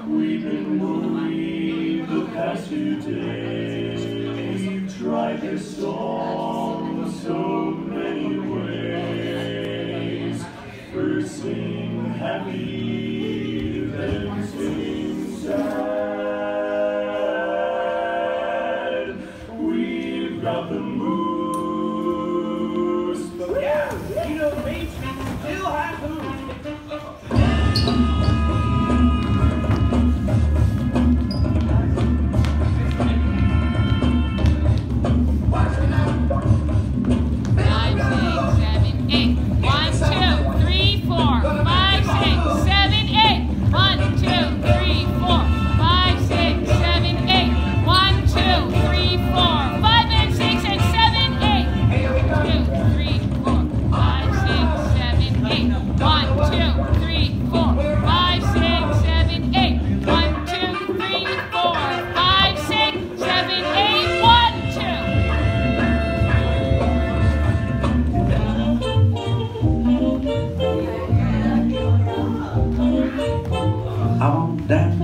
We've been moving the past few days, tried this song so many ways. First sing happy, then sing sad. We've got the moves, but yeah, you know the beach still has the moves. I won't dance